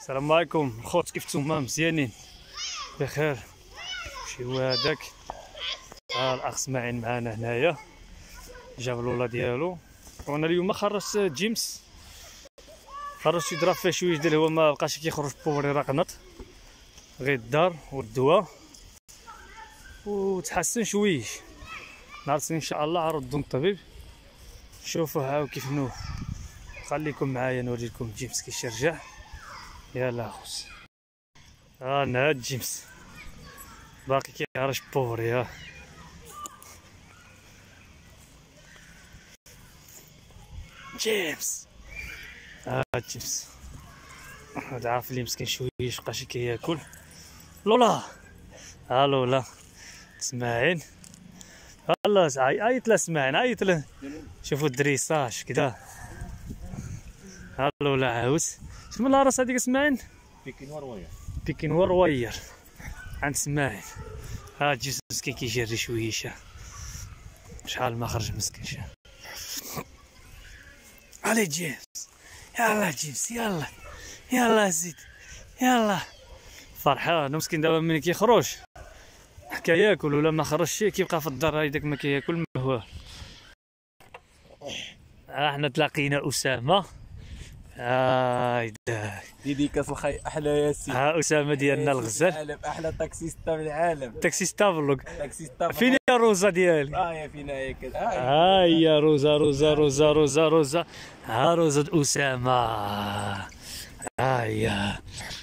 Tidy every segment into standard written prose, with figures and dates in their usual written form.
السلام عليكم الخوت، كيف نتوما؟ مزيانين بخير؟ شي هو هذاك الاخ اسماعيل معنا هنايا، جاب الولا ديالو. وانا اليوم خرجت جيمس، خرجت يضرب فيه شويه ديال هو ما بقاش كيخرج بوري راقنط، غير الدار والدواء وتحسن شويه. نهار ان شاء الله عرضو الطبيب، شوفوا هاو كيف نو. خليكم معايا نوريكم جيمس كيش يرجع. يلا خوس، انا هاد جيمس باقي كيهرش بوري. ها جيمس، جيمس هاد عارف لي مسكين شويه مبقاش كياكل. لولا، لولا اسماعيل، الله عيط له اسماعيل، عيط له. شوفوا الدريساج كدا. لولا عاوز شنو لا راس هذيك اسماعيل؟ بيكين وروير، بيكين وروير عند اسماعيل. جيمس مسكين كيجري شويه، شحال ما خرج مسكين شا. علي جيمس، يلا جيمس، يلا يلا زيد، يلا فرحان مسكين. دابا ملي كيخرج كياكل، ولا ما خرجش كيبقى في الدار هيداك ما كياكل ما هو. احنا تلاقينا اسامه. ديديكاس الخي احلى ياسين. اسامه ديالنا الغزال، احلى تاكسيستا في العالم. تاكسيستا فلوق. تاكسيستا فين يا روزا ديالي؟ يا فينا هي كذا. يا روزا روزا روزا روزا روزا. روزا اسامه. يا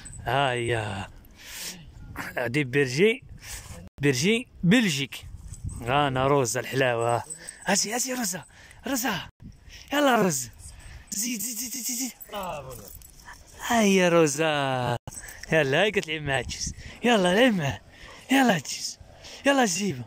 هادي برجي بلجيك. انا روزا الحلاوه. اجي روزا، يلا روزا، زيد زيد زيد زيد زيد. هيا روزا، يلا هاي كتلعب مع جيس، يلا لعب معاه، يلا جيس، يلا جيبه،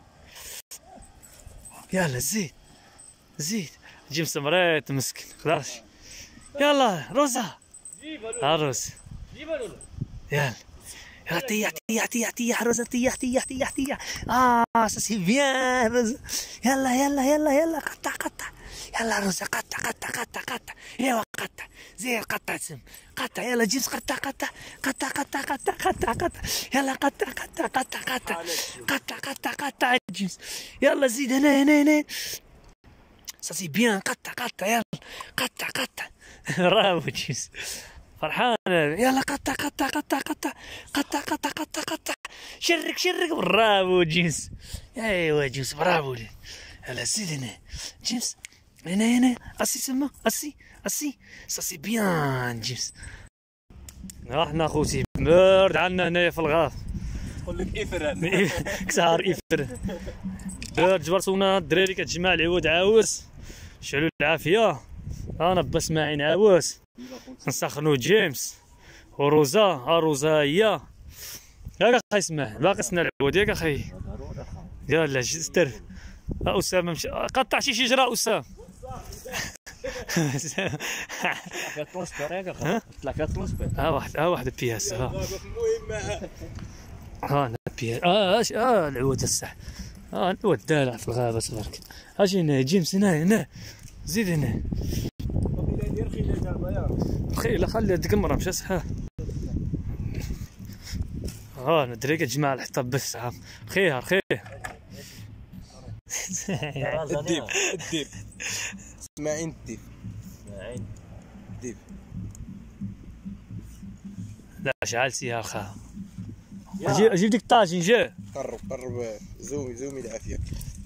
يلا زيد. جيمس مريض مسكين خلاص. يلا روزا، روزا يلا طيح روزا، طيح. سا سي بيان روزا. يلا قطع. يلا روزا قطع. ايوا قطع، زين قطع سم، قطع. يلا جيمس قطع. يلا قطع جيمس. يلا زيد هنا. سا سي بيان قطع. يلا قطع. برافو جيمس، فرحان. يلا قطع. شرك. برافو جيمس، ايوا جيمس برافو. يلا زيد هنا جيمس، هنا اسي سما اسي. سا سي بيان جيمس. احنا خوتي برد عندنا هنايا في الغاف. تقول لك افران كسار افران برد. جبرتونا الدراري كتجمع العود عاوس، شعلوا العافيه. انا با اسماعيل عاوس نسخنوا جيمس وروزا هي. ياك اخي اسماعيل باقي سنا العود، ياك اخي. يلا جستر. اسامه مشى قطع شي شجره اسامه. فيها ترونسبير ياك اخي، طلع فيها ترونسبير. واحد بياس. انا بياس. العود الصح. العود دالع في الغابه تبارك. اجي هنا جيمس، هنا زيد هنا. خير خلي هذيك المرة مشى صحاه. ندري كتجمع الحطب بس عام. خير الديب اسماعيل الديب. لا شعل سيها خا. اجيب ديك الطاجين. جا قرب زومي العافيه.